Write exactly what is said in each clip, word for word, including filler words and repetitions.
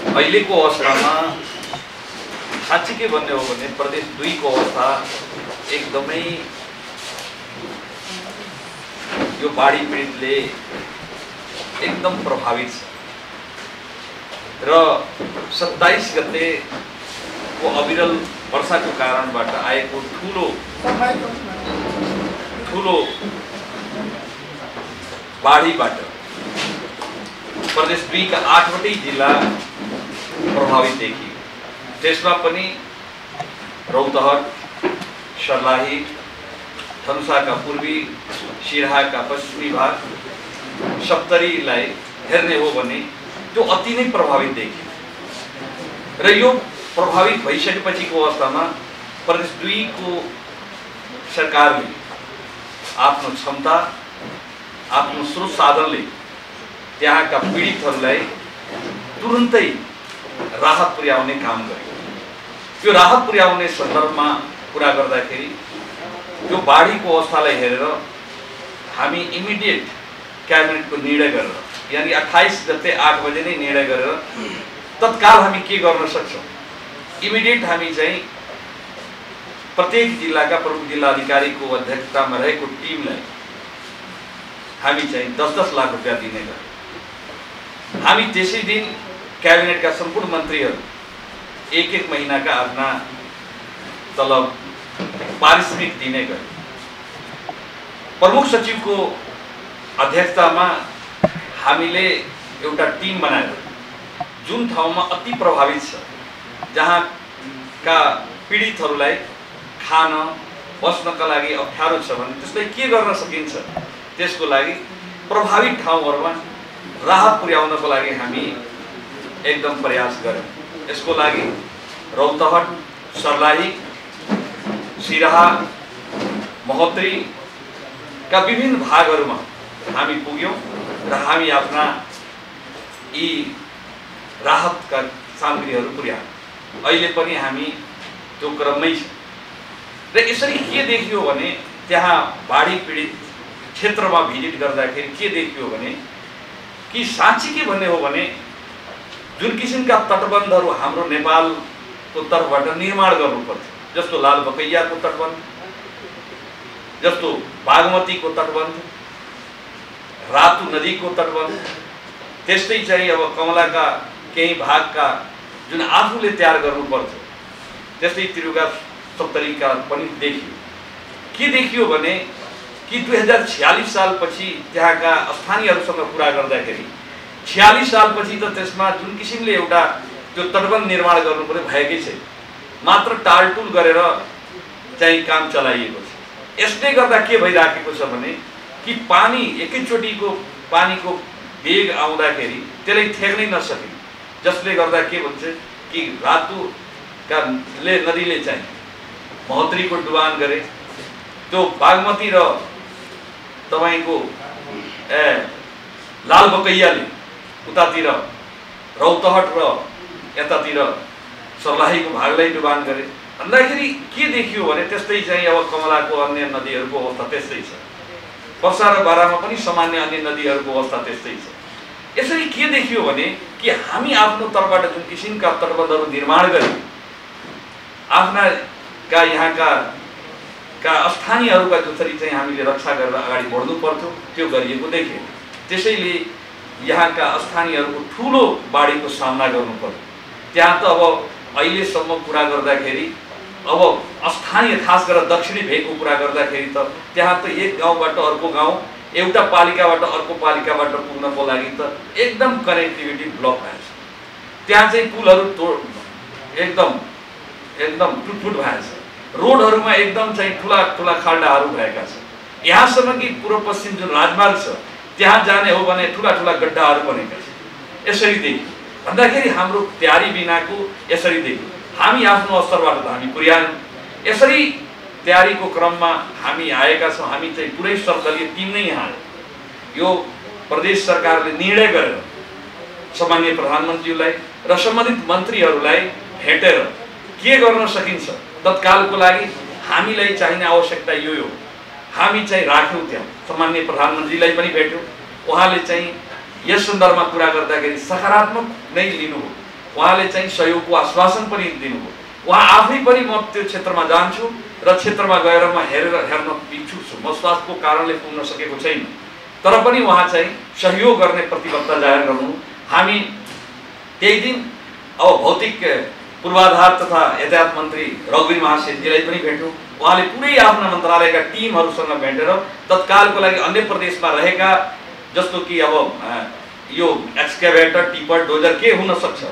अहिलेको अवस्थामा साँच्चै के भन्ने हो भने प्रदेश दुई को अवस्था एकदमै यो बाढी पीडितले एकदम प्रभावित छ र सत्ताइस गते को अविरल वर्षाको कारणबाट आएको ठुलो ठुलो बाढीबाट प्रदेश दुई का आठवटै जिल्ला प्रभावित देखियो। त्यसमा पनि रौतहट, सर्लाही, धनुषाका पूर्वी, सिराहाका पश्चिमी भाग, सप्तरीलाई हेर्ने हो भने त्यो अति नै प्रभावित देखियो र यो प्रभावित भइसकेपछिको अवस्थामा प्रदेश दुई को सरकारले आफ्नो क्षमता आफ्नो स्रोत साधनले त्यहाँका पीडितहरूलाई तुरुन्तै राहत पुर्याउने काम गर्यो। त्यो राहत पुर्याउने सन्दर्भमा कुरा गर्दाखेरि त्यो बाढीको अवस्थालाई हेरेर हामी इमिडिएट क्याबिनेटको निर्णय गरेर यानी अट्ठाइस गते आठ बजे नै निर्णय गरेर तत्काल हामी के गर्न सक्छौँ, इमिडिएट हामी चाहिँ प्रत्येक जिल्लाका प्रमुख जिल्ला अधिकारीको अध्यक्षतामा रहेको टिमलाई हामी चाहिँ दस दस लाख रुपियाँ दिने गऱ्यौँ। हामी त्यसै दिन क्याबिनेटका सम्पूर्ण मन्त्रीहरू एक एक महीनाका आफ्ना तलब पारिश्रमिक दिने गरे। प्रमुख सचिवको अध्यक्षतामा हामीले एउटा टिम बनाएर जुन ठाउँमा अति प्रभावित छ, जहाँका पीडितहरूलाई खान बस्नका लागि अप्ठ्यारो छ भने त्यसलाई के गर्न सकिन्छ, त्यसको लागि प्रभावित ठाउँहरूमा राहत पुर्याउनको लागि हामी एकदम प्रयास गर्यौँ। यसको लागि रौतहट, सर्लाही, सिराहा, महोत्तरीका विभिन्न भागहरूमा हामी पुग्यौँ र हामी आफ्ना यी राहतका सामग्रीहरू पुर्यायौँ। अहिले पनि हामी त्यो क्रममै छ र यसरी के देखियो भने त्यहाँ बाढी पीडित क्षेत्रमा भिजिट गर्दाखेरि के देखियो भने कि साँच्चै के भन्ने हो भने जुन किसिमका तटबन्धहरू हाम्रो नेपालको तर्फबाट निर्माण गर्नुपर्थ्यो, जस्तो लालबकैयाको तटबन्ध, जस्तो बागमतीको तटबन्ध, रातु नदीको तटबन्ध, त्यस्तै चाहिँ अब कमलाका केही भागका जुन आफूले तयार गर्नुपर्थ्यो, त्यस्तै त्रियुगा सप्तरीका पनि देखियो। के देखियो भने कि दुई हजार छ्यालिस सालपछि त्यहाँका स्थानीयहरूसँग कुरा गर्दाखेरि छ्यालिस सालपछि त त्यसमा जुन किसिमले एउटा त्यो तटबन्ध निर्माण गर्नु पर्यो भएकै छैन, मात्र टालटुल गरेर चाहिँ काम चलाइएको छ। यसले गर्दा के भइराखेको छ भने कि पानी एकैचोटिको पानीको वेग आउँदाखेरि त्यसलाई थेक्नै नसकिने, जसले गर्दा के भन्छ कि रातुका ले नदीले चाहिँ महोत्तरीको डुबान गरे, त्यो बागमती र तपाईको ए लालबकैयाले उतातिर रौतहट र यतातिर सर्लाहीको भागलाई डुबान गरे। भन्दाखेरि के देखियो भने त्यस्तै चाहिँ अब कमलाको अन्य नदीहरूको अवस्था त्यस्तै छ, पर्सा र बारामा पनि सामान्य अन्य नदीहरूको अवस्था त्यस्तै छ। यसरी के देखियो भने कि हामी आफ्नो तर्फबाट जुन किसिमका तटबन्धहरू निर्माण गर्यौँ, आफ्ना का यहाँका का स्थानीयहरूका जसरी चाहिँ हामीले रक्षा गरेर अगाडि बढ्नु पर्थ्यो त्यो गरिएको देखियो। त्यसैले यहाँका स्थानीयहरूको ठुलो बाढीको सामना गर्नु पर्यो। त्यहाँ त अब अहिलेसम्म कुरा गर्दाखेरि अब स्थानीय खास गरेर दक्षिणी भेगको कुरा गर्दाखेरि त त्यहाँ त एक गाउँबाट अर्को गाउँ, एउटा पालिकाबाट अर्को पालिकाबाट पुग्नको लागि त एकदम कनेक्टिभिटी ब्लक भएछ। त्यहाँ चाहिँ पुलहरू तोड एकदम एकदम टुटफुट भएछ, रोडहरूमा एकदम चाहिँ ठुला ठुला खाल्डाहरू भएका छन्। यहाँसम्म कि पूर्व पश्चिम जुन राजमार्ग छ त्यहाँ जाने हो भने ठुला ठुला गड्डाहरू बनेका छन्। यसरी देखि भन्दाखेरि हाम्रो तयारी बिनाको यसरी देखि हामी आफ्नो स्तरबाट त हामी पुर्यायौँ। यसरी तयारीको क्रममा हामी आएका छौँ। हामी चाहिँ पुरै सर्कलीय टिम नै यहाँ यो प्रदेश सरकारले निर्णय गरेर सामान्य प्रधानमन्त्रीलाई र सम्बन्धित मन्त्रीहरूलाई भेटेर के गर्न सकिन्छ तत्कालको लागि हामीलाई चाहिने आवश्यकता यो हो। हामी चाहिँ राख्यौँ त्यहाँ सामान्य प्रधानमन्त्रीलाई पनि भेट्यौँ। उहाँले चाहिँ यस सन्दर्भमा कुरा गर्दाखेरि सकारात्मक नै लिनुभयो उहाँले चाहिँ सहयोगको आश्वासन पनि दिनुभयो। उहाँ आफै पनि म त्यो क्षेत्रमा जान्छु र क्षेत्रमा गएर म हेरेर हेर्न इच्छुक छु, म स्वास्थ्यको कारणले पुग्न सकेको छैन, तर पनि उहाँ चाहिँ सहयोग गर्ने प्रतिबद्धता जाहेर गर्नु। हामी त्यही दिन अब भौतिक पूर्वाधार तथा यातायात मन्त्री रघुवीर महासेठजीलाई पनि भेट्यौँ। उहाँले पुरै आफ्ना मन्त्रालयका टिमहरूसँग भेटेर तत्कालको लागि अन्य प्रदेशमा रहेका जस्तो कि अब यो एक्सकेभेटर, टिपर, डोजर के हुन सक्छ,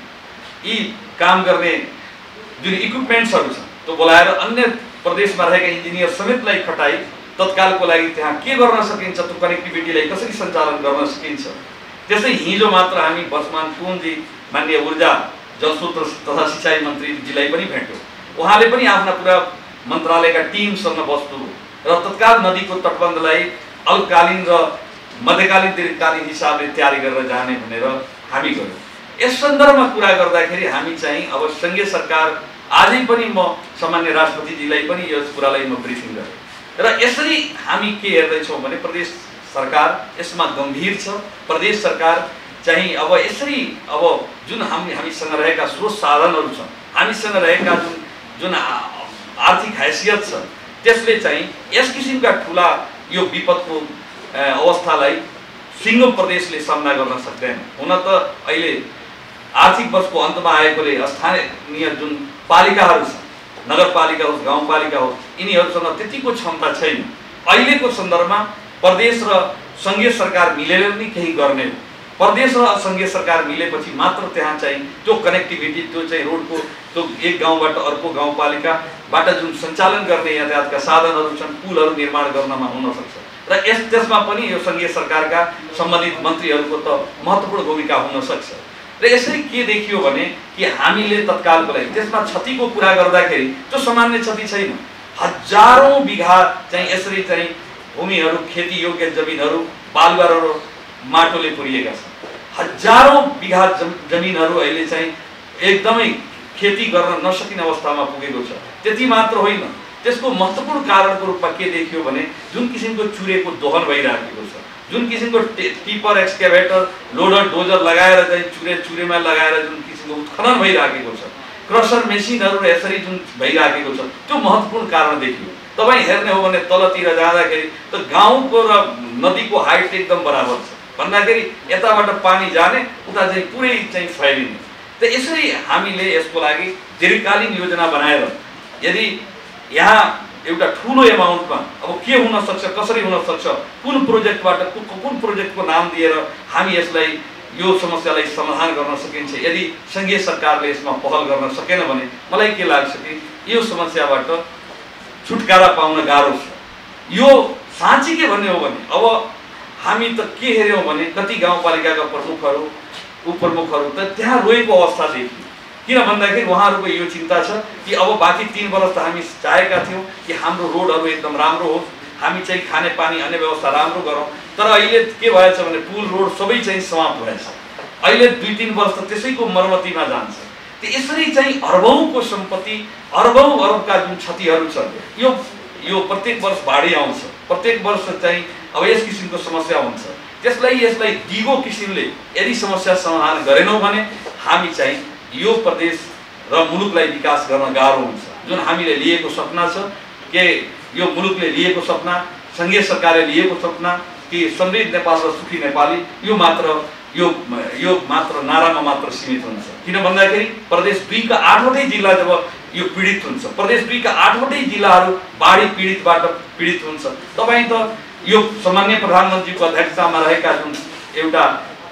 यी काम गर्ने जुन इक्विपमेन्ट्सहरू छन् त्यो बोलाएर अन्य प्रदेशमा रहेका इन्जिनियर समेतलाई खटाई तत्कालको लागि त्यहाँ के गर्न सकिन्छ, त्यो कनेक्टिभिटीलाई कसरी सञ्चालन गर्न सकिन्छ। त्यसै हिजो मात्र हामी वर्षमान पुनजी माननीय ऊर्जा जलस्रोत तथा सिँचाइ मन्त्रीजीलाई पनि भेट्यौँ। उहाँले पनि आफ्ना पुरा मन्त्रालयका टिमसँग बस्नु र तत्काल नदीको तटबन्धलाई अल्पकालीन र मध्यकालीन दीर्घकालीन हिसाबले तयारी गरेर जाने भनेर हामी गयौँ। यस सन्दर्भमा कुरा गर्दाखेरि हामी चाहिँ अब सङ्घीय सरकार आजै पनि म सामान्य राष्ट्रपतिजीलाई पनि यस कुरालाई म ब्रिफिङ गरेँ र यसरी हामी के हेर्दैछौँ भने प्रदेश सरकार यसमा गम्भीर छ। प्रदेश सरकार चाहिँ अब यसरी अब जुन हामी हामीसँग रहेका स्रोत साधनहरू छन्, हामीसँग रहेका जुन जुन आर्थिक हैसियत छ, त्यसले चाहिँ यस किसिमका ठुला यो विपदको अवस्थालाई सिङ्गो प्रदेशले सामना गर्न सक्दैन। हुन त अहिले आर्थिक वर्षको अन्तमा आएकोले स्थानीय जुन पालिकाहरू छन्, नगरपालिका होस् गाउँपालिका होस्, यिनीहरूसँग त्यतिको क्षमता छैन। अहिलेको सन्दर्भमा प्रदेश र सङ्घीय सरकार मिलेर पनि केही गर्ने हो। प्रदेश र सङ्घीय सरकार मिलेपछि मात्र त्यहाँ चाहिँ त्यो कनेक्टिभिटी, त्यो चाहिँ रोडको त्यो एक गाउँबाट अर्को गाउँपालिकाबाट जुन सञ्चालन गर्ने यातायातका साधनहरू छन्, पुलहरू निर्माण गर्नमा हुन सक्छ र यस त्यसमा पनि यो सङ्घीय सरकारका सम्बन्धित मन्त्रीहरूको त महत्त्वपूर्ण भूमिका हुन सक्छ। र यसरी के देखियो भने कि हामीले तत्कालको लागि त्यसमा क्षतिको कुरा गर्दाखेरि त्यो सामान्य क्षति छैन। हजारौँ बिघा चाहिँ यसरी चाहिँ भूमिहरू, खेती योग्य जमिनहरू बालुवा र माटोले पुरिएका छन्। हजारौँ बिघा जमिनहरू अहिले चाहिँ एकदमै खेती गर्न नसकिने अवस्थामा पुगेको छ। त्यति मात्र होइन, त्यसको महत्त्वपूर्ण कारणको रूपमा के देखियो भने जुन किसिमको चुरेको दोहन भइराखेको छ, जुन किसिमको टिपर, एक्सकेभेटर, लोडर, डोजर लगाएर चाहिँ चुरे चुरेमा लगाएर जुन किसिमको उत्खनन भइराखेको छ, क्रसर मेसिनहरू यसरी जुन भइराखेको छ, त्यो महत्त्वपूर्ण कारण देखियो। तपाईँ हेर्ने हो भने तलतिर जाँदाखेरि त गाउँको र नदीको हाइट एकदम बराबर छ भन्दाखेरि यताबाट पानी जाने उता चाहिँ पुरै चाहिँ फैलिने। त यसरी हामीले यसको लागि दीर्घकालीन योजना बनाएर यदि यहाँ एउटा ठुलो एमाउन्टमा अब के हुन सक्छ, कसरी हुन सक्छ, कुन प्रोजेक्टबाट कुन प्रोजेक्टको नाम दिएर हामी यसलाई यो समस्यालाई समाधान गर्न सकिन्छ, यदि सङ्घीय सरकारले यसमा पहल गर्न सकेन भने मलाई के लाग्छ कि यो समस्याबाट छुटकारा पाउन गाह्रो छ। यो साँच्चै के भन्ने हो भने अब हामी त के हेऱ्यौँ भने कति गाउँपालिकाका प्रमुखहरू उपप्रमुखहरू त त्यहाँ रोएको अवस्था देखियो। किन भन्दाखेरि उहाँहरूको यो चिन्ता छ कि अब बाँकी तीन वर्ष त हामी चाहेका थियौँ कि हाम्रो रोडहरू एकदम राम्रो होस्, हामी चाहिँ खाने पानी अन्य व्यवस्था राम्रो गरौँ, तर अहिले के भएछ भने पुल रोड सबै चाहिँ समाप्त भएछ। अहिले दुई तिन वर्ष त त्यसैको मर्मतीमा जान्छ। त यसरी चाहिँ अर्बौँको सम्पत्ति, अर्बौँ अरबका जुन क्षतिहरू छन्, यो यो प्रत्येक वर्ष बाढी आउँछ, प्रत्येक वर्ष चाहिँ अब यस किसिमको समस्या हुन्छ। त्यसलाई यसलाई दिगो किसिमले यदि समस्या समाधान गरेनौँ भने हामी चाहिँ यो प्रदेश र मुलुकलाई विकास गर्न गाह्रो हुन्छ। जुन हामीले लिएको सपना छ के यो मुलुकले लिएको सपना, सङ्घीय सरकारले लिएको सपना कि समृद्ध नेपाल र सुखी नेपाली, यो मात्र यो यो मात्र नारामा मात्र सीमित हुन्छ। किन भन्दाखेरि प्रदेश दुईका आठवटै जिल्ला जब यो पीडित हुन्छ, प्रदेश दुईका आठवटै जिल्लाहरू बाढी पीडितबाट पीडित हुन्छ। तपाईँ त यो सामान्य प्रधानमन्त्रीको अध्यक्षतामा रहेका जुन एउटा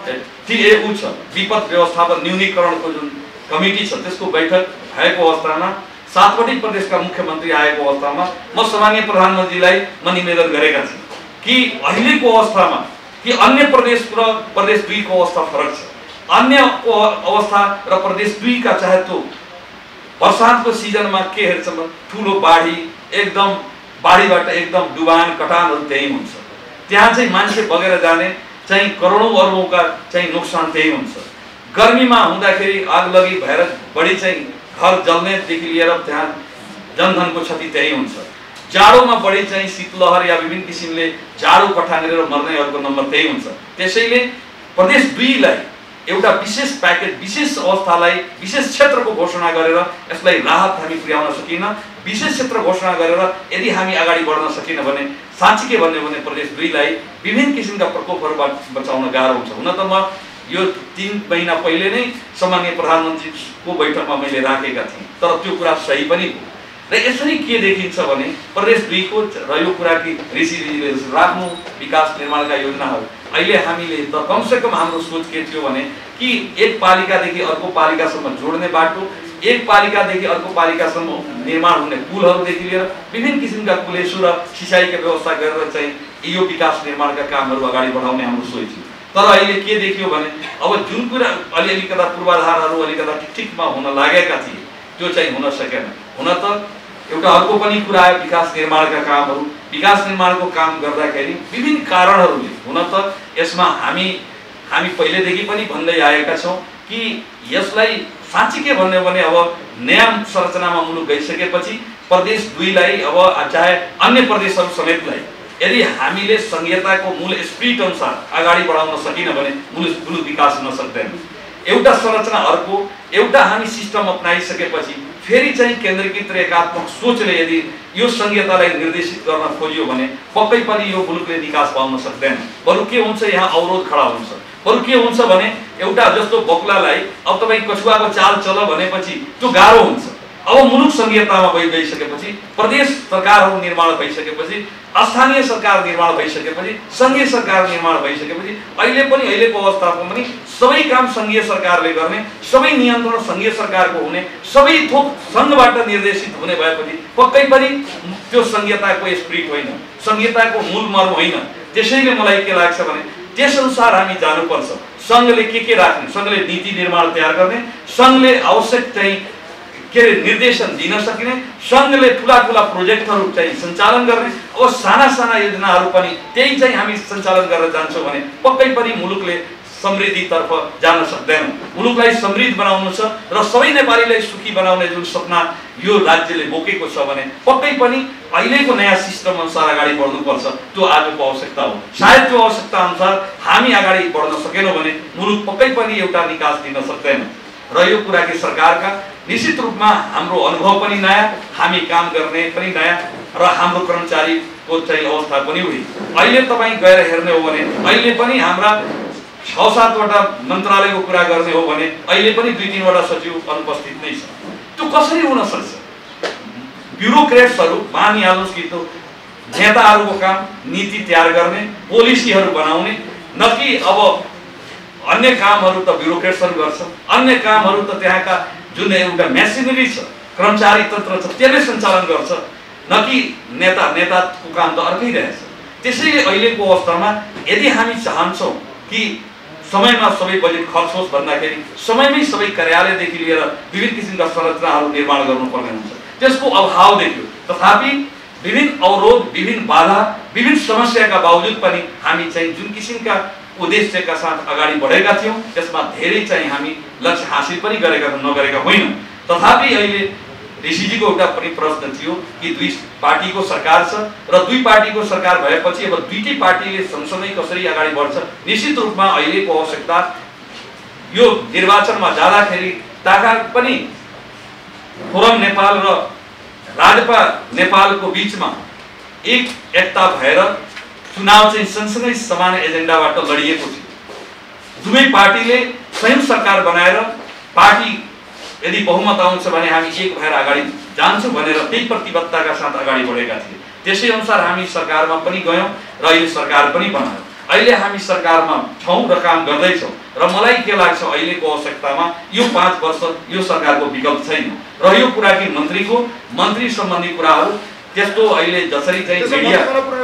टिएउ छ, विपद व्यवस्थापन न्यूनीकरणको जुन कमिटी छ, त्यसको बैठक भएको अवस्थामा सातवटै प्रदेशका मुख्यमन्त्री आएको अवस्थामा म सामान्य प्रधानमन्त्रीलाई म निवेदन गरेका थिएँ कि अहिलेको अवस्थामा कि अन्य प्रदेश र प्रदेश दुईको अवस्था फरक छ। अन्यको अवस्था र प्रदेश दुईका चाहे त्यो बर्सातको सिजनमा के हेर्छ भने ठुलो बाढी, एकदम बाढीबाट एकदम डुबान कटानहरू त्यही हुन्छ। त्यहाँ चाहिँ मान्छे बगेर जाने चाहिँ करोडौँ अरबौँका चाहिँ नोक्सान त्यही हुन्छ। गर्मीमा हुँदाखेरि आगलगी भएर बढी चाहिँ घर जल्नेदेखि लिएर त्यहाँ जनधनको क्षति त्यही हुन्छ। जाडोमा बढी चाहिँ शीतलहर या विभिन्न किसिमले जाडो कठानेर मर्नेहरूको नम्बर त्यही हुन्छ। त्यसैले प्रदेश दुईलाई एउटा विशेष प्याकेज विशेष अवस्थालाई विशेष क्षेत्रको घोषणा गरेर यसलाई राहत हामी पुर्याउन सकिन, विशेष क्षेत्र घोषणा गरेर यदि हामी अगाडि बढ्न सकिन भने साँच्चै के भन्ने भने प्रदेश दुईलाई विभिन्न किसिमका प्रकोपहरूबाट बचाउन गाह्रो हुन्छ। हुन त म यो तीन महीना पहिले नै सम्माननीय प्रधानमन्त्रीको बैठकमा मैले राखेका थिएँ, तर त्यो कुरा सही पनि हो। र यसरी के देखिन्छ भने प्रदेश दुईको र यो कुरा कि ऋषिजीले राख्नु विकास निर्माणका योजनाहरू अहिले हामीले त कमसेकम हाम्रो सोच के थियो भने कि एक पालिकादेखि अर्को पालिकासम्म जोड्ने बाटो, एक पालिकादेखि अर्को पालिकासम्म निर्माण हुने पुलहरूदेखि लिएर विभिन्न किसिमका कुलेसु र सिँचाइका व्यवस्था गरेर चाहिँ यो विकास निर्माणका कामहरू अगाडि बढाउने हाम्रो सोच थियो। तर अहिले के देखियो भने अब जुन कुरा अलिअलि कता पूर्वाधारहरू अलिकता ठिक ठिकमा हुन लागेका थिए त्यो चाहिँ हुन सकेन। हुन त एउटा अर्को पनि कुरा आयो विकास निर्माणका कामहरू, विकास निर्माणको काम गर्दाखेरि विभिन्न कारणहरूले हुन त यसमा हामी हामी पहिलेदेखि पनि भन्दै आएका छौँ कि यसलाई साँच्चै के भन्ने भने अब नयाँ संरचनामा मुलुक गइसकेपछि प्रदेश दुईलाई अब चाहे अन्य प्रदेशहरू समेतलाई यदि हामीले संहिताको मूल स्पिरिट अनुसार अगाडि बढाउन सकिन भने मुलुक मुलुक विकास हुन सक्दैन। एउटा संरचना अर्को एउटा हामी सिस्टम अपनाइसकेपछि फेरि चाहिँ केन्द्रीकृत र एकात्मक सोचले यदि यो संहितालाई निर्देशित गर्न खोजियो भने पक्कै पनि यो मुलुकले विकास पाउन सक्दैन। बरु के हुन्छ यहाँ अवरोध खडा हुन्छ। बरु के हुन्छ भने एउटा जस्तो बकुलालाई अब तपाईँ कछुवाको चाल चल भनेपछि त्यो गाह्रो हुन्छ। अब मुलुक संहितामा भइ गइसकेपछि प्रदेश सरकारहरू निर्माण भइसकेपछि स्थानीय सरकार निर्माण भइसकेपछि सङ्घीय सरकार निर्माण भइसकेपछि अहिले पनि अहिलेको अवस्थामा पनि सबै काम सङ्घीय सरकारले गर्ने, सबै नियन्त्रण सङ्घीय सरकारको हुने, सबै थोक सङ्घबाट निर्देशित हुने भएपछि पक्कै पनि त्यो संहिताको स्पिरिट होइन, संहिताको मूल मर्म होइन। त्यसैले मलाई के लाग्छ भने त्यसअनुसार हामी जानुपर्छ। सङ्घले के के राख्ने, सङ्घले नीति निर्माण तयार गर्ने, सङ्घले आवश्यक चाहिँ के अरे निर्देशन दिन सक्ने, सङ्घले ठुला ठुला प्रोजेक्टहरू चाहिँ सञ्चालन गर्ने। अब साना साना योजनाहरू पनि त्यही चाहिँ हामी सञ्चालन गरेर जान्छौँ भने पक्कै पनि मुलुकले समृद्धितर्फ जान सक्दैन। मुलुकलाई समृद्ध बनाउनु छ र सबै नेपालीलाई सुखी बनाउने जुन सपना यो राज्यले बोकेको छ भने पक्कै पनि अहिलेको नयाँ सिस्टम अनुसार अगाडि बढ्नुपर्छ। त्यो आजको आवश्यकता हो। सायद त्यो आवश्यकता अनुसार हामी अगाडि बढ्न सकेनौँ भने मुलुक पक्कै पनि एउटा निकास दिन सक्दैन। र यो कुरा कि सरकारका निश्चित रूपमा हाम्रो अनुभव पनि नयाँ, हामी काम गर्ने पनि नयाँ र हाम्रो कर्मचारीको चाहिँ अवस्था पनि उही। अहिले तपाईँ गएर हेर्ने हो भने अहिले पनि हाम्रा छ सातवटा मन्त्रालयको कुरा गर्ने हो भने अहिले पनि दुई तिनवटा सचिव अनुपस्थित नै छ। त्यो कसरी हुन सक्छ? ब्युरोक्रेट्सहरू मानिहाल्नुहोस् कि त्यो नेताहरूको काम नीति तयार गर्ने, पोलिसीहरू बनाउने, न कि अब अन्य कामहरू त ब्युरोक्रेट्सहरू गर्छ, अन्य कामहरू त त्यहाँका जुन एउटा मेसिनरी छ, कर्मचारी तन्त्र छ त्यसले सञ्चालन गर्छ, न कि नेता नेताको काम त अर्कै रहेछ। त्यसैले अहिलेको अवस्थामा यदि हामी चाहन्छौँ कि समयमा सबै बजेट खर्च होस् भन्दाखेरि समयमै सबै कार्यालयदेखि लिएर विभिन्न किसिमका संरचनाहरू निर्माण गर्नुपर्ने हुन्छ। त्यसको अभाव देखियो। तथापि विभिन्न अवरोध, विभिन्न बाधा, विभिन्न समस्याका बावजुद पनि हामी चाहिँ जुन किसिमका उद्देश्यका साथ अगाडि बढेका थियौँ त्यसमा धेरै चाहिँ हामी लक्ष्य हासिल पनि गरेका नगरेका होइनौँ। तथापि अहिले ऋषिजीको एउटा पनि प्रश्न थियो कि दुई पार्टीको सरकार छ र दुई पार्टीको सरकार भएपछि अब दुईटै पार्टीले सँगसँगै कसरी अगाडि बढ्छ। निश्चित रूपमा अहिलेको आवश्यकता यो निर्वाचनमा जाँदाखेरि ताका पनि फोरम नेपाल र राजपा नेपालको बिचमा एक एकता भएर चुनाव चाहिँ सँगसँगै समान एजेन्डाबाट लडिएको थियो। दुवै पार्टीले संयुक्त सरकार बनाएर पार्टी यदि बहुमत आउँछ भने हामी एक भएर अगाडि जान्छौँ भनेर त्यही प्रतिबद्धताका साथ अगाडि बढेका थिए। त्यसै अनुसार हामी सरकारमा पनि गयौँ र अहिले सरकार पनि बनायौँ। अहिले हामी सरकारमा छौँ र काम गर्दैछौँ र मलाई के लाग्छ अहिलेको आवश्यकतामा यो पाँच वर्ष यो सरकारको विकल्प छैन। र यो कुरा कि मन्त्रीको मन्त्री सम्बन्धी कुराहरू त्यस्तो अहिले जसरी चाहिँ मिडिया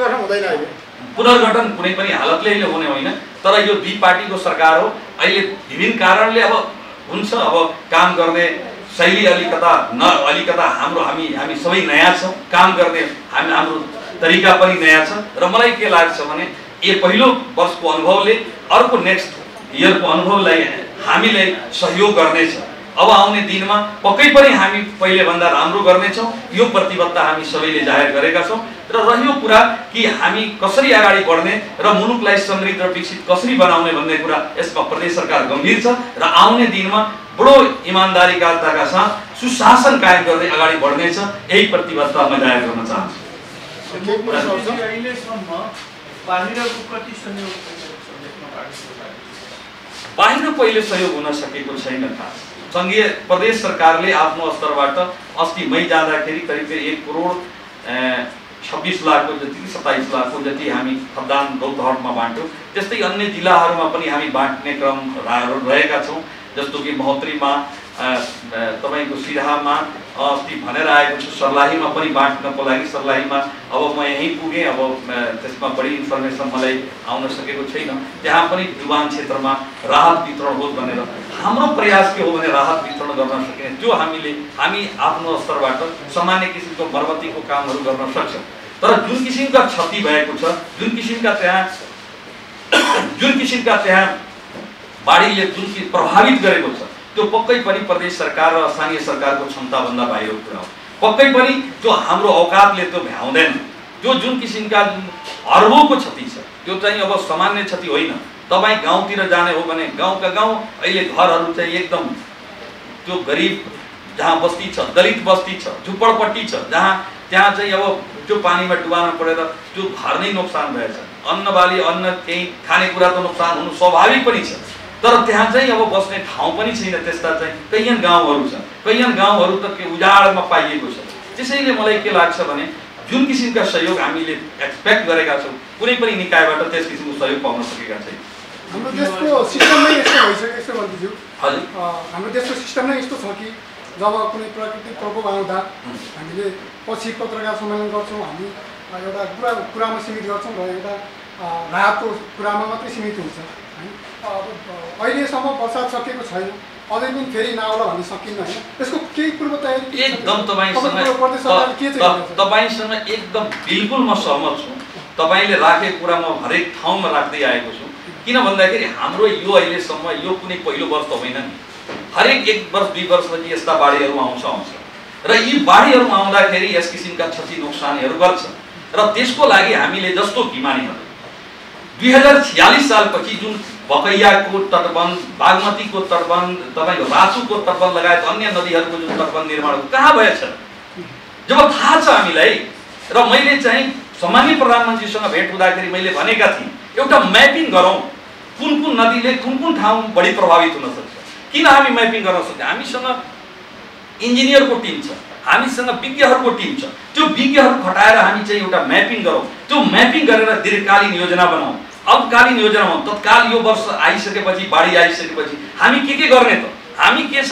पुनर्गठन कुनै पनि हालतले अहिले हुने होइन, तर यो दुई पार्टीको सरकार हो। अहिले विभिन्न कारणले अब हुन्छ, अब काम गर्ने शैली अलिकता न अलिकता हाम्रो हामी हामी सबै नयाँ छौँ, काम गर्ने हामी हाम्रो तरिका पनि नयाँ छ र मलाई के लाग्छ भने यो पहिलो वर्षको अनुभवले अर्को नेक्स्ट इयरको अनुभवलाई हामीलाई सहयोग गर्नेछ। अब आउने दिनमा पक्कै पनि हामी पहिले भन्दा राम्रो गर्नेछौँ। यो प्रतिबद्धता हामी सबैले जाहेर गरेका छौँ। र रह्यो कुरा कि हामी कसरी अगाडि बढ्ने र मुलुकलाई समृद्ध र विकसित कसरी बनाउने भन्ने कुरा यसमा प्रदेश सरकार गम्भीर छ र आउने दिनमा बडो इमानदारीका साथ सुशासन कायम गर्दै अगाडि बढ्नेछ। यही प्रतिबद्धता म जाहेर गर्न चाहन्छु। बाहिर पहिले सहयोग हुन सकेको छैन। खास सङ्घीय प्रदेश सरकारले आफ्नो स्तरबाट अस्ति मई जाँदाखेरि करिब एक करोड छब्बिस लाखको जति सत्ताइस लाखको जति हामी खदान रौतहटमा बाँड्यौँ। त्यस्तै अन्य जिल्लाहरूमा पनि हामी बाँड्ने क्रम रहेका छौँ। जस्तो कि महोत्तरीमा तपाईँको सिराहामा अस्ति भनेर आएको छु, सर्लाहीमा पनि बाँड्नको लागि। सर्लाहीमा अब म यहीँ पुगेँ, अब त्यसमा बढी इन्फर्मेसन मलाई आउन सकेको छैन। त्यहाँ पनि डुबान क्षेत्रमा राहत वितरण होस् भनेर हाम्रो प्रयास के हो भने राहत वितरण गर्न सकिने त्यो हामीले हामी आफ्नो स्तरबाट सामान्य किसिमको मर्मतीको कामहरू गर्न सक्छौँ। तर जुन किसिमका क्षति भएको छ, जुन किसिमका त्यहाँ जुन किसिमका त्यहाँ बाढीले जुन कि प्रभावित गरेको छ, त्यो पक्कै पनि प्रदेश सरकार र स्थानीय सरकारको क्षमताभन्दा बाहिरको कुरा हो। पक्कै पनि त्यो हाम्रो औकातले त्यो भ्याउँदैन। त्यो जुन किसिमका जुन अर्बौंको क्षति छ त्यो चाहिँ अब सामान्य क्षति होइन। तपाईँ गाउँतिर जाने हो भने गाउँका गाउँ अहिले घरहरू चाहिँ एकदम त्यो गरिब जहाँ बस्ती छ, दलित बस्ती छ, झुपडपट्टी छ, जहाँ त्यहाँ चाहिँ अब त्यो पानीमा डुबान परेर त्यो घर नै नोक्सान भएछ। अन्न बाली अन्न केही खानेकुरा त नोक्सान हुनु स्वाभाविक पनि छ। तर त्यहाँ चाहिँ अब बस्ने ठाउँ पनि छैन। त्यस्ता चाहिँ कैयन गाउँहरू छ, कैयन गाउँहरू त के उजाडमा पाइएको छ। त्यसैले मलाई के लाग्छ भने जुन किसिमका सहयोग हामीले एक्सपेक्ट गरेका छौँ कुनै पनि निकायबाट त्यस किसिमको सहयोग पाउन सकेका छैन। हाम्रो देशको सिस्टम नै यस्तो भइसक्यो। यस्तो भन्दैछु हजुर, हाम्रो देशको सिस्टम नै यस्तो छ कि जब कुनै प्राकृतिक प्रकोप आउँदा हामीले पछि पत्रकार सम्मेलन गर्छौँ, हामी एउटा कुरा कुरामा सीमित गर्छौँ र एउटा राहतको कुरामा मात्रै सीमित हुन्छ। अहिलेसम्म बर्सात सकेको छैन, अझै पनि फेरि नआउला भन्ने सकिन्न होइन। त्यसको केही पूर्व तयारी एकदम तपाईँसँग तपाईँसँग एकदम बिल्कुल म सहमत छु। तपाईँले राखेको कुरा म हरेक ठाउँमा राख्दै आएको छु। किन भन्दाखेरि हाम्रो यो अहिलेसम्म यो कुनै पहिलो वर्ष त होइन नि। हरेक एक वर्ष दुई वर्षपछि यस्ता बाढीहरू आउँछ आउँछ र यी बाढीहरू आउँदाखेरि यस किसिमका क्षति नोक्सानीहरू गर्छ। र त्यसको लागि हामीले जस्तो हिमानीहरू दुई हजार छयालिस सालपछि जुन बकैयाको तटबन्ध, बागमतीको तटबन्ध, तपाईँको रासुको तटबन्ध लगायत अन्य नदीहरूको जुन तटबन्ध निर्माण कहाँ भएछ जब थाहा छ हामीलाई। र मैले चाहिँ सामान्य प्रधानमन्त्रीसँग भेट हुँदाखेरि मैले भनेका थिएँ एउटा म्यापिङ गरौँ, कुन कुन नदीले कुन कुन ठाउँ बढी प्रभावित हुन सक्छ। किन हामी म्यापिङ गर्न सक्छौँ? हामीसँग इन्जिनियरको टिम छ, हामीसँग विज्ञहरूको टिम छ। त्यो विज्ञहरू खटाएर हामी चाहिँ एउटा म्यापिङ गरौँ। त्यो म्यापिङ गरेर दीर्घकालीन योजना बनाऊ, अल्पकालीन योजना बनाऊ। तत्काल यो वर्ष आइसकेपछि बाढी आइसकेपछि हामी के के गर्ने त? हामी के छ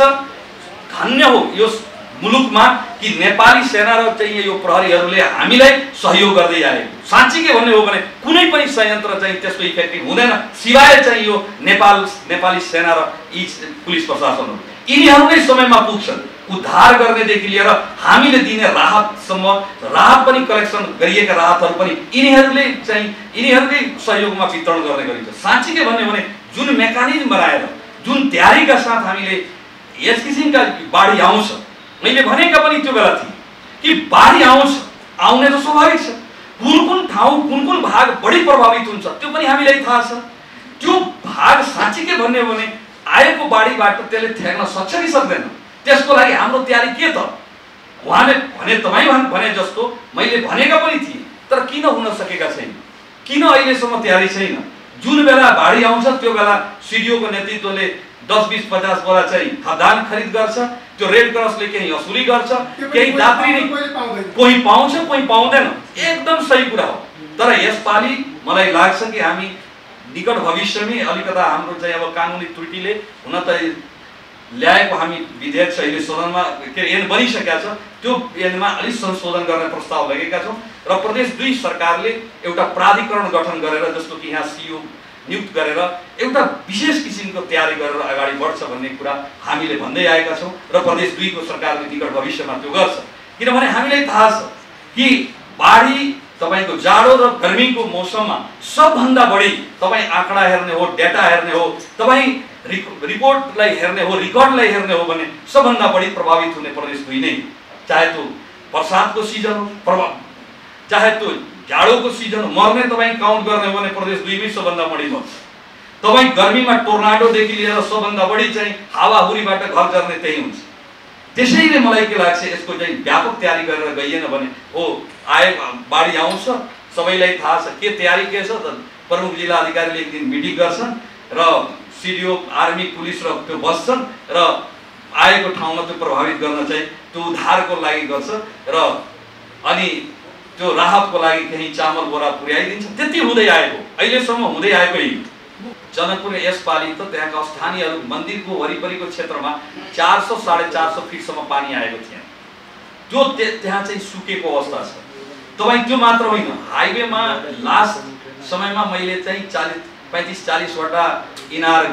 धन्य हो यो मुलुकमा कि नेपाली सेना र चाहिँ यो प्रहरीहरूले हामीलाई सहयोग गर्दै आएको। साँच्चै के भन्ने हो भने कुनै पनि संयन्त्र चाहिँ त्यस्तो इफेक्टिभ हुँदैन सिवाय चाहिँ यो नेपाल नेपाली सेना र यी पुलिस प्रशासनहरू। यिनीहरू नै समयमा पुग्छन् उद्धार गर्नेदेखि लिएर हामीले दिने राहतसम्म। राहत पनि कलेक्सन गरिएका राहतहरू पनि यिनीहरूले चाहिँ यिनीहरूकै सहयोगमा वितरण गर्ने गरिन्छ। साँच्चै के भन्ने भने जुन मेकानिजम बनाएर जुन तयारीका साथ हामीले यस किसिमका बाढी आउँछ, मैले भनेका पनि त्यो बेला थिएँ कि बाढी आउँछ, आउने त स्वाभाविक छ। कुन कुन ठाउँ कुन कुन भाग बढी प्रभावित हुन्छ त्यो पनि हामीलाई थाहा छ। त्यो भाग साँच्चै के भन्ने हो भने आएको बाढीबाट त्यसले थ्याक्न सक्छ कि सक्दैन? त्यसको लागि हाम्रो तयारी के त? उहाँले भने तपाईँ भने जस्तो मैले भनेका पनि थिएँ, तर किन हुन सकेका छैन? किन अहिलेसम्म तयारी छैन? जुन बेला बाढी आउँछ त्यो बेला सिडिओको नेतृत्वले दस बीस पचास बोरा चाहिँ खाद्यान्न खरिद गर्छ। त्यो रेड क्रसले केही असुली गर्छ, केही यात्री कोही पाउँछ कोही पाउँदैन। एकदम सही कुरा हो। तर यसपालि मलाई लाग्छ कि हामी निकट भविष्यमै अलिकता हाम्रो चाहिँ अब कानुनी त्रुटिले हुन त ल्याएको हामी विधेयक छ अहिले सदनमा के ऐन बनिसकेका छ, त्यो ऐनमा अलिक संशोधन गर्ने प्रस्ताव लगेका छौँ। र प्रदेश दुई सरकारले एउटा प्राधिकरण गठन गरेर जस्तो कि यहाँ सिओ नियुक्त गरेर एउटा विशेष किसिमको तयारी गरेर अगाडि बढ्छ भन्ने कुरा हामीले भन्दै आएका छौँ। र प्रदेश दुईको सरकारले निकट भविष्यमा त्यो गर्छ। किनभने हामीलाई थाहा छ कि बाढी तपाईँको जाडो र गर्मीको मौसममा सबभन्दा बढी तपाईँ आँकडा हेर्ने हो, डेटा हेर्ने हो, तपाईँ रिपोर्टलाई हेर्ने हो, रिकर्डलाई हेर्ने हो भने सबभन्दा बढी प्रभावित हुने प्रदेश दुई नै, चाहे त्यो बर्सातको सिजन हो प्रभाव, चाहे त्यो जाडोको सिजन हो, मर्ने तपाईँ काउन्ट गर्ने हो भने प्रदेश दुईमै सबभन्दा बढी मर्छ। तपाईँ गर्मीमा टोर्नाडोदेखि लिएर सबभन्दा बढी चाहिँ हावाहुरीबाट घर जर्ने त्यही हुन्छ। त्यसैले मलाई के लाग्छ, यसको चाहिँ व्यापक तयारी गरेर गइएन भने हो आए बाढी आउँछ, सबैलाई थाहा छ के तयारी के छ त। प्रमुख जिल्ला अधिकारीले एक दिन मिटिङ गर्छन् र सिडिओ आर्मी पुलिस र त्यो बस्छन् र आएको ठाउँमा त्यो प्रभावित गर्न चाहिँ त्यो उद्धारको लागि गर्छ र अनि त्यो राहतको लागि केही चामल बोरा पुर्याइदिन्छ। त्यति हुँदै आएको, अहिलेसम्म हुँदै आएको यही। जनकपुर यसपालि त त्यहाँका स्थानीयहरू मन्दिरको वरिपरिको क्षेत्रमा चार सौ साढे चार सौ फिटसम्म पानी आएको थिएन। त्यो त्यहाँ चाहिँ सुकेको अवस्था छ। तपाईँ त्यो मात्र होइन, हाइवेमा लास्ट समयमा मैले चाहिँ चालिस पैँतिस चालिसवटा इनार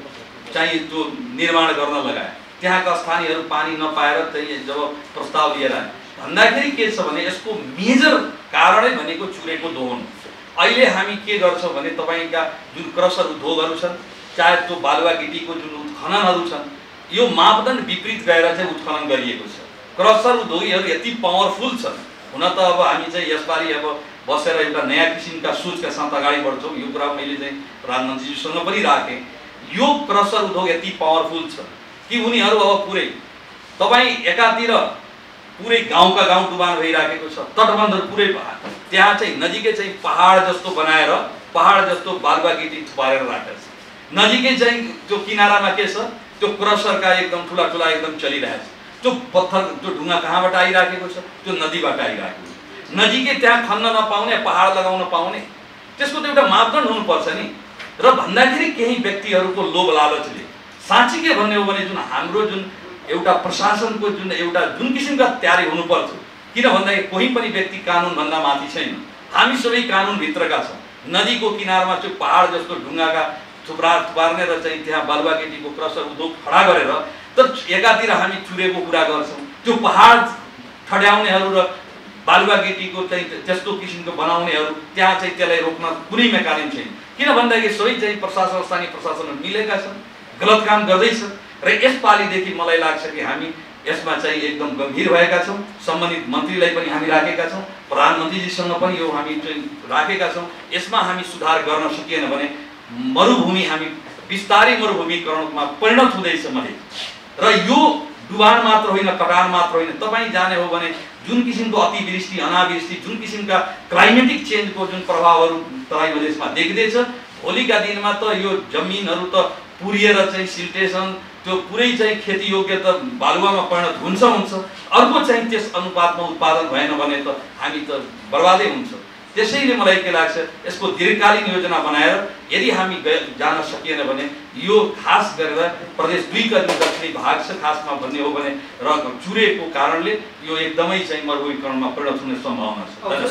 चाहिँ त्यो निर्माण गर्न लगाएँ। त्यहाँका स्थानीयहरू पानी नपाएर चाहिँ जब प्रस्ताव लिएर आए, भन्दाखेरि के छ भने यसको मेजर कारणै भनेको चुरेको दोहन। अहिले हामी के गर्छौँ भने तपाईँका जुन क्रसर उद्योगहरू छन्, चाहे त्यो बालुवा गिटीको जुन उत्खननहरू छन्, यो मापदण्ड विपरीत गएर चाहिँ उत्खनन गरिएको छ। क्रसर उद्योगीहरू यति पावरफुल छन्। हुन त अब हामी चाहिँ यसपालि अब बसेर एउटा नयाँ किसिमका सोचका साथ अगाडि बढ्छौँ। यो कुरा मैले चाहिँ प्रधानमन्त्रीजीसँग पनि राखेँ। यो क्रसर उद्योग यति पावरफुल छ कि उनीहरू अब पुरै तपाईँ एकातिर पुरै गाउँका गाउँ डुबान भइराखेको छ, तटबन्धहरू पुरै त्यहाँ चाहिँ नजिकै चाहिँ पहाड जस्तो बनाएर पहाड जस्तो बालुवा गिटी थुपारेर राखेको छ। नजिकै चाहिँ त्यो किनारामा के छ, त्यो क्रसरका एकदम ठुला ठुला एकदम चलिरहेको छ। त्यो पत्थर त्यो ढुङ्गा कहाँबाट आइराखेको छ, त्यो नदीबाट आइराखेको छ। नजिकै त्यहाँ खन्न नपाउने, पहाड लगाउन पाउने, त्यसको त एउटा मापदण्ड हुनुपर्छ नि। र भन्दाखेरि केही व्यक्तिहरूको लोभ लालचले साँच्चै के भन्ने हो भने जुन हाम्रो जुन एउटा प्रशासनको जुन एउटा जुन किसिमका तयारी हुनुपर्छ, किन भन्दाखेरि कोही पनि व्यक्ति कानुनभन्दा माथि छैन। हामी सबै कानुनभित्रका छौँ। नदीको किनारमा चाहिँ पहाड जस्तो ढुङ्गाका थुप्रा थुपार्ने र चाहिँ त्यहाँ बालुवा गिटीको क्रसर उद्योग खडा गरेर त एकातिर हामी चुरेको कुरा गर्छौँ, त्यो पहाड ठड्याउनेहरू र बालुवा गिटीको चाहिँ त्यस्तो किसिमको बनाउनेहरू त्यहाँ चाहिँ त्यसलाई रोक्न कुनै मेकानिजम छैन। किन भन्दाखेरि सबै चाहिँ प्रशासन स्थानीय प्रशासनहरू मिलेका छन्, गलत काम गर्दैछ। र यसपालिदेखि मलाई लाग्छ कि हामी यसमा चाहिँ एकदम गम्भीर भएका छौँ। सम्बन्धित मन्त्रीलाई पनि हामी राखेका छौँ, प्रधानमन्त्रीजीसँग पनि यो हामी चाहिँ राखेका छौँ। यसमा हामी सुधार गर्न सकिएन भने मरुभूमि हामी बिस्तारै मरुभूमिकरणमा परिणत हुँदैछ मैले। र यो डुबान मात्र होइन, कटान मात्र होइन, तपाईँ जाने हो भने जुन किसिमको अतिवृष्टि अनावृष्टि जुन किसिमका क्लाइमेटिक चेन्जको जुन प्रभावहरू तराई मधेसमा देखिँदैछ, भोलिका दिनमा त यो जमिनहरू त पुरिएर चाहिँ सिल्टेसन त्यो पुरै चाहिँ खेती योग्य त बालुवामा परिणत हुन्छ हुन्छ अर्को चाहिँ त्यस अनुपातमा उत्पादन भएन भने त हामी त बर्बादै हुन्छ। त्यसैले मलाई के लाग्छ, यसको दीर्घकालीन योजना बनाएर यदि हामी जान सकिएन भने यो खास गरेर प्रदेश दुईका जुन दक्षिणी भाग छ खासमा भन्ने हो भने र चुरेको कारणले यो एकदमै चाहिँ मरुभूमिकरणमा परिणत हुने सम्भावना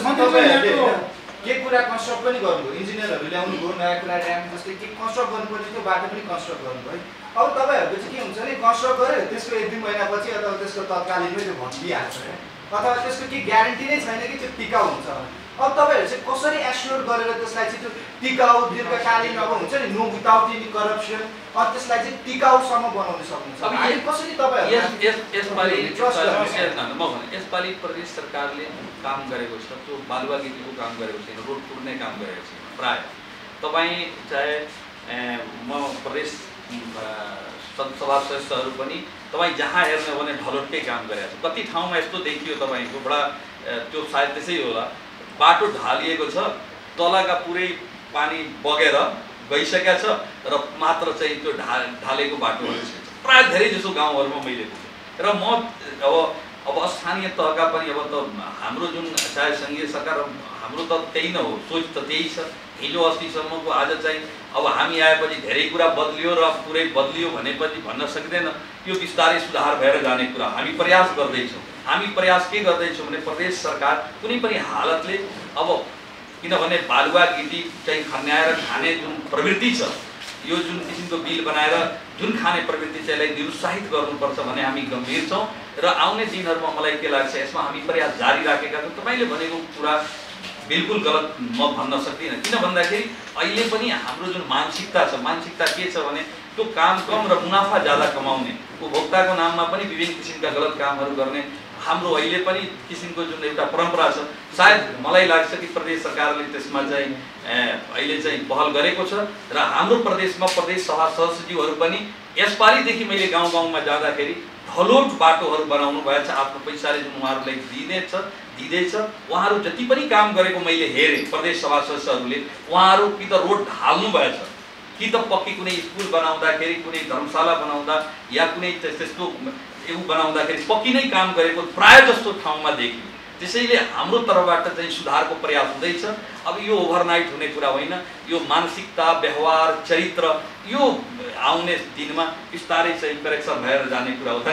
छ। के कुरा कन्स्ट्रक्ट पनि गर्नुभयो, इन्जिनियरहरू ल्याउनु भयो, नयाँ कुरा ड्याम जस्तै के कन्स्ट्रक्ट गर्नुपर्ने त्यो बाटो पनि कन्स्ट्रक्ट गर्नुभयो। अब तपाईँहरूको चाहिँ के हुन्छ भने कन्स्ट्रक्ट गऱ्यो, त्यसको एक दुई महिनापछि अथवा त्यसको तत्कालीनमै त्यो भत्किहाल्छ अथवा त्यसको के ग्यारेन्टी नै छैन कि त्यो टिकाउ हुन्छ। अब तपाईँहरू चाहिँ कसरी एस्योर गरेर त्यसलाई चाहिँ त्यो टिकाउ दीर्घकालीन अब हुन्छ नि नो विदाउट एनी करप्सन अब त्यसलाई चाहिँ टिकाउसम्म बनाउन सक्नुहुन्छ। अब कसरी तपाईँहरू यसपालि म भने यसपालि प्रदेश सरकारले काम गरेको छ त्यो बालुवा गिटीको काम गरेको छैन, रोड पुर्ने काम गरेको छैन। प्राय तपाईँ चाहे म प्रदेश सभा सदस्यहरू पनि तपाईँ जहाँ हेर्ने हो भने ढलोटकै काम गरेको छ। कति ठाउँमा यस्तो देखियो तपाईँको बडा त्यो सायद त्यसै होला, बाटो ढालिएको छ, तलका पुरै पानी बगेर गइसकेको छ र मात्र चाहिँ त्यो ढा ढालेको बाटोहरू छ। प्रायः धेरै जसो गाउँहरूमा मैले देखेँ। र म अब अब स्थानीय तहका पनि अब त हाम्रो जुन चाहे सङ्घीय सरकार हाम्रो त त्यही नै हो, सोच त त्यही छ। हिजो अस्तिसम्मको आज चाहिँ अब हामी आएपछि धेरै कुरा बदलियो र पुरै बदलियो भनेपछि भन्न सकिँदैन। यो बिस्तारै सुधार भएर जाने कुरा हामी प्रयास गर्दैछौँ। हामी प्रयास के गर्दैछौँ भने प्रदेश सरकार कुनै पनि हालतले अब किनभने बालुवा गिटी चाहिँ खन्याएर खाने जुन प्रवृत्ति छ, यो जुन किसिमको बिल बनाएर जुन खाने प्रवृत्ति चाहिँ यसलाई निरुत्साहित गर्नुपर्छ भने हामी गम्भीर छौँ। र आउने दिनहरूमा मलाई के लाग्छ यसमा हामी प्रयास जारी राखेका छौँ। तपाईँले भनेको कुरा बिल्कुल गलत म भन्न सक्दिनँ। किन भन्दाखेरि अहिले पनि हाम्रो जुन मानसिकता छ, मानसिकता के छ भने त्यो काम कम र मुनाफा ज्यादा कमाउने, उपभोक्ताको नाममा पनि विभिन्न किसिमका गलत कामहरू गर्ने हाम्रो अहिले पनि किसिमको जुन एउटा परम्परा छ। सायद मलाई लाग्छ कि प्रदेश सरकारले त्यसमा चाहिँ अहिले चाहिँ पहल गरेको छ र हाम्रो प्रदेशमा प्रदेश सभा सहसचिवहरू पनि यसपालिदेखि मैले गाउँ गाउँमा जाँदाखेरि ढलोट बाटोहरू बनाउनु भएछ, आफ्नो पैसाले जुन उहाँहरूलाई दिनेछ दिँदैछ। उहाँहरू जति पनि काम गरेको मैले हेरेँ प्रदेश सभा सदस्यहरूले, उहाँहरू कि त रोड ढाल्नु भएछ, कि त पक्की कुनै स्कुल बनाउँदाखेरि, कुनै धर्मशाला बनाउँदा या कुनै त्यस्तो ऊ बनाउँदाखेरि पक्की नै काम गरेको प्राय जस्तो ठाउँमा देखियो। त्यसैले हाम्रो तर्फबाट चाहिँ सुधारको प्रयास हुँदैछ। अब यो ओभरनाइट हुने कुरा होइन, यो मानसिकता, व्यवहार, चरित्र यो आउने दिनमा बिस्तारै चाहिँ करेक्सन भएर जाने कुरा हो।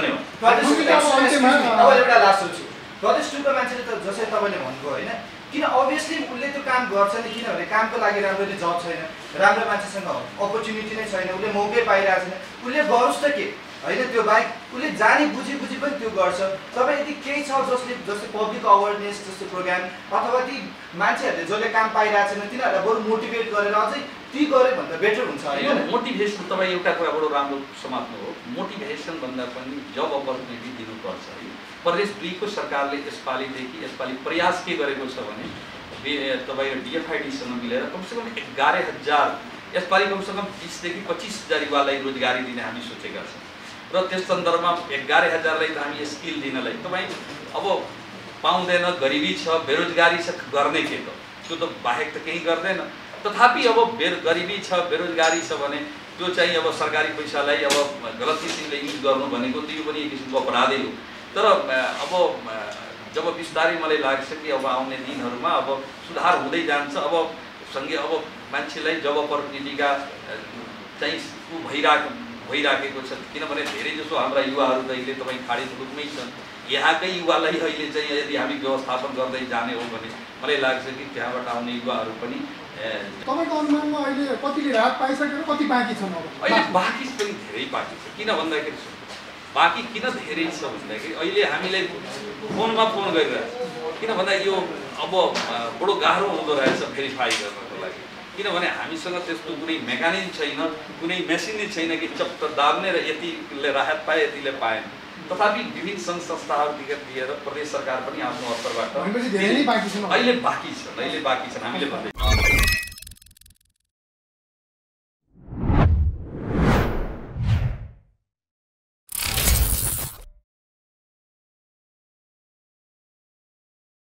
धन्यवाद। अब एउटा लास्ट सोच्छु, प्रदेश टुको मान्छेले त जसरी तपाईँले भन्नुभयो होइन, किन अभियसली उसले त्यो काम गर्छ नि, किनभने कामको लागि राम्ररी जब छैन, राम्रो मान्छेसँग अपर्च्युनिटी नै छैन, उसले मौकै पाइरहेको छैन, उसले गरोस् त के होइन, त्यो बाहेक उसले जानी बुझी बुझी पनि त्यो गर्छ। तपाईँ यदि केही छ जसले जस्तै पब्लिक अवेरनेस जस्तो प्रोग्राम अथवा ती मान्छेहरूले जसले काम पाइरहेको छैन तिनीहरूलाई बरु मोटिभेट गरेर अझै ती गरे भन्दा बेटर हुन्छ होइन। मोटिभेसन तपाईँ एउटा कुरा बडो राम्रो समात्नु हो। मोटिभेसन भन्दा पनि जब अपर्च्युनिटी दिनुपर्छ है। प्रदेश दुईको सरकारले यसपालिदेखि यसपालि प्रयास के गरेको छ भने तपाईँ डिएफआइडीसँग मिलेर कमसेकम एघार हजार यसपालि कमसेकम बिसदेखि पच्चिस हजार युवालाई रोजगारी दिने हामी सोचेका छौँ र त्यस सन्दर्भमा एघार हजारलाई त हामी स्किल दिनलाई तपाईँ अब पाउँदैन, गरिबी छ, बेरोजगारी छ, गर्ने के त त्यो त बाहेक त केही गर्दैन। तथापि अब बेर गरिबी छ, बेरोजगारी छ भने त्यो चाहिँ अब सरकारी पैसालाई अब गलत किसिमले युज गर्नु भनेको त्यो पनि एक किसिमको अपराधै हो। तर अब जब बिस्तारै मलाई लाग्छ कि अब आउने दिनहरूमा अब सुधार हुँदै जान्छ। अब सँगै अब मान्छेलाई जब अपर्च्युनिटीका चाहिँ ऊ भइरहेको भइराखेको छ, किनभने धेरै जसो हाम्रा युवाहरू त अहिले तपाईँ खाडी मुलुकमै छन्। यहाँकै युवालाई अहिले चाहिँ यदि हामी व्यवस्थापन गर्दै जाने हो भने मलाई लाग्छ कि त्यहाँबाट आउने युवाहरू पनि तपाईँको अनुमानमा अहिले कतिले राहत पाइसकेर कति बाँकी छन्? अब अहिले बाँकी पनि धेरै बाँकी छ। किन भन्दाखेरि बाँकी किन धेरै छ भन्दाखेरि अहिले हामीले फोनमा फोन गरिरहेछ। किन भन्दा यो अब बडो गाह्रो हुँदो रहेछ भेरिफाई गर्नको लागि, किनभने हामीसँग त्यस्तो कुनै मेकानिजम छैन, कुनै मेसिन छैन कि चप्ट दाब्ने र यतिले राहत पाए यतिले पाएन। तथापि विभिन्न सङ्घ संस्थाहरूदेखि लिएर प्रदेश सरकार पनि आफ्नो स्तरबाट अहिले बाँकी छन्, अहिले बाँकी छन्, अहिले बाँकी छन् हामीले भन्दै